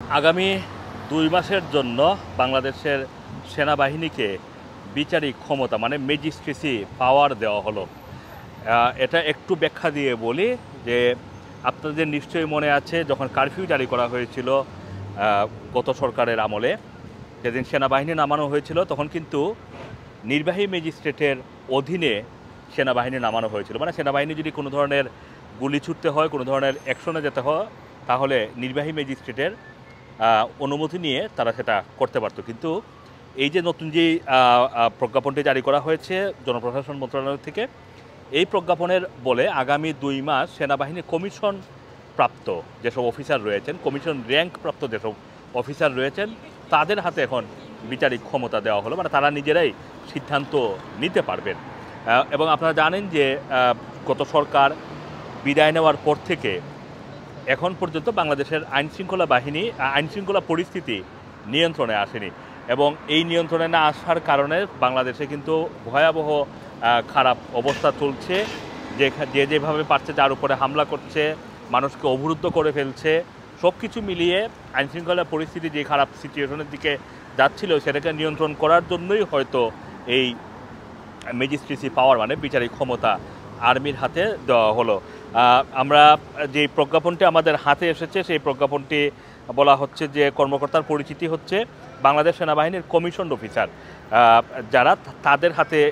আগামী ২ মাসের জন্য বাংলাদেশের সেনাবাহিনীকে বিচারিক ক্ষমতা মানে ম্যাজিস্ট্রেসি পাওয়ার দেওয়া হলো। এটা একটু ব্যাখ্যা দিয়ে বলি যে আপনাদের নিশ্চয়ই মনে আছে যখন কারফিউ জারি করা হয়েছিল গত সরকারের আমলে, যেদিন সেনাবাহিনী নামানো হয়েছিল তখন কিন্তু নির্বাহী ম্যাজিস্ট্রেটের অধীনে সেনাবাহিনী নামানো হয়েছিল। মানে সেনাবাহিনী যদি কোনো ধরনের গুলি ছুটতে হয়, কোনো ধরনের অ্যাকশনে যেতে হয়, তাহলে নির্বাহী ম্যাজিস্ট্রেটের অনুমতি নিয়ে তারা সেটা করতে পারত। কিন্তু এই যে নতুন যে প্রজ্ঞাপনটি জারি করা হয়েছে জনপ্রশাসন মন্ত্রণালয় থেকে, এই প্রজ্ঞাপনের বলে আগামী ২ মাস সেনাবাহিনী কমিশন প্রাপ্ত যেসব অফিসার রয়েছেন, কমিশন র্যাঙ্ক প্রাপ্ত যেসব অফিসার রয়েছেন, তাদের হাতে এখন বিচারিক ক্ষমতা দেওয়া হলো। মানে তারা নিজেরাই সিদ্ধান্ত নিতে পারবেন। এবং আপনারা জানেন যে গত সরকার বিদায় নেওয়ার পর থেকে এখন পর্যন্ত বাংলাদেশের আইনশৃঙ্খলা পরিস্থিতি নিয়ন্ত্রণে আসেনি, এবং এই নিয়ন্ত্রণে না আসার কারণে বাংলাদেশে কিন্তু ভয়াবহ খারাপ অবস্থা চলছে। যেভাবে পারছে তার উপরে হামলা করছে, মানুষকে অবরুদ্ধ করে ফেলছে। সব কিছু মিলিয়ে আইনশৃঙ্খলা পরিস্থিতি যে খারাপ সিচুয়েশনের দিকে যাচ্ছিল সেটাকে নিয়ন্ত্রণ করার জন্যই হয়তো এই ম্যাজিস্ট্রেসি পাওয়ার মানে বিচারিক ক্ষমতা আর্মির হাতে দেওয়া হলো। আমরা যে প্রজ্ঞাপনটি আমাদের হাতে এসেছে সেই প্রজ্ঞাপনটি বলা হচ্ছে যে কর্মকর্তার পরিচিতি হচ্ছে বাংলাদেশ সেনাবাহিনীর কমিশন অফিসার, যারা তাদের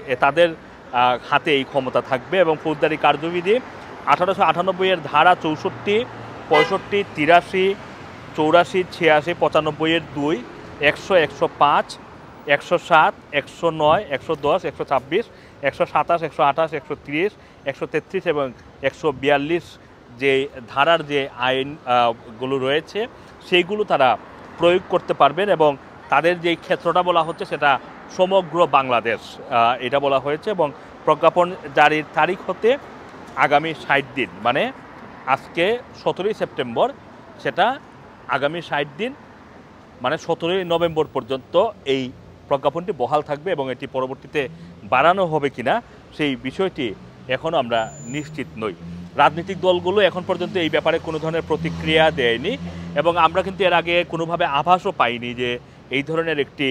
হাতে এই ক্ষমতা থাকবে। এবং ফৌজদারি কার্যবিধি 1898-এর ধারা 64, 65, 83, 84, 86, 95-এর 2, 100, 105, 107, 109, 110, 126, 127, 128, 130, 133 এবং 142 যে ধারার যে আইনগুলো রয়েছে সেইগুলো তারা প্রয়োগ করতে পারবেন। এবং তাদের যে ক্ষেত্রটা বলা হচ্ছে সেটা সমগ্র বাংলাদেশ এটা বলা হয়েছে। এবং প্রজ্ঞাপন জারির তারিখ হতে আগামী 60 দিন, মানে আজকে 17ই সেপ্টেম্বর, সেটা আগামী 60 দিন মানে 17ই নভেম্বর পর্যন্ত এই প্রজ্ঞাপনটি বহাল থাকবে। এবং এটি পরবর্তীতে বাড়ানো হবে কিনা সেই বিষয়টি এখনও আমরা নিশ্চিত নই। রাজনৈতিক দলগুলো এখন পর্যন্ত এই ব্যাপারে কোনো ধরনের প্রতিক্রিয়া দেয়নি, এবং আমরা কিন্তু এর আগে কোনোভাবে আভাসও পাইনি যে এই ধরনের একটি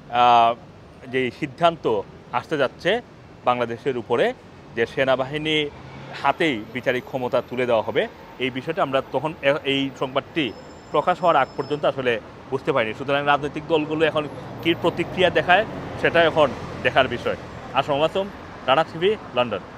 যে সিদ্ধান্ত আসতে যাচ্ছে বাংলাদেশের উপরে, যে সেনাবাহিনী হাতেই বিচারিক ক্ষমতা তুলে দেওয়া হবে। এই বিষয়টা আমরা তখন এই সংবাদটি প্রকাশ হওয়ার আগ পর্যন্ত আসলে বুঝতে পারিনি। সুতরাং রাজনৈতিক দলগুলো এখন কী প্রতিক্রিয়া দেখায় সেটা এখন দেখার বিষয়। আসসালামু আলাইকুম, রানা টিভি, লন্ডন।